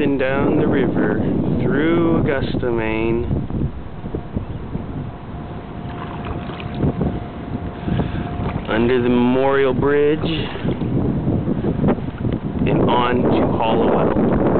driving down the river through Augusta, Maine. Under the Memorial Bridge and on to Hollowell.